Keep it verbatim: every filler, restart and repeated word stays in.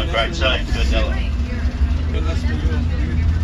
great team, good yellow. Good, that's for you.